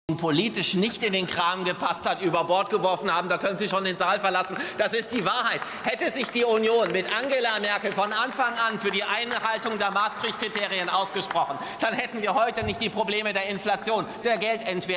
politisch nicht in den Kram gepasst hat, über Bord geworfen haben. Da können Sie schon den Saal verlassen. Das ist die Wahrheit. Hätte sich die Union mit Angela Merkel von Anfang an für die Einhaltung der Maastricht-Kriterien ausgesprochen, dann hätten wir heute nicht die Probleme der Inflation, der Geldentwertung.